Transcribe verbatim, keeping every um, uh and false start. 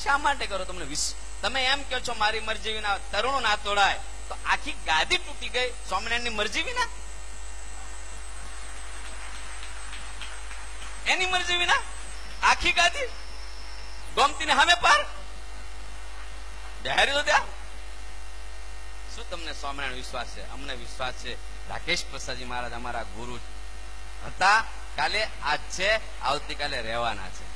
શા માટે કરો? તમને તમે એમ કહો છો મારી મરજી વિના તરુણો ના તોડાય, તો આખી ગાદી તૂટી ગઈ સ્વામિનારાયણની મરજી વિના? એની મરજી વિના આખી ગાદી ગોમતી ને સામે પાર બહારી તો ત્યાં. શું તમને સ્વામિનારાયણ વિશ્વાસ છે? અમને વિશ્વાસ છે. રાકેશ પ્રસાદજી મહારાજ અમારા ગુરુ હતા, કાલે આજ છે, આવતીકાલે રહેવાના છે.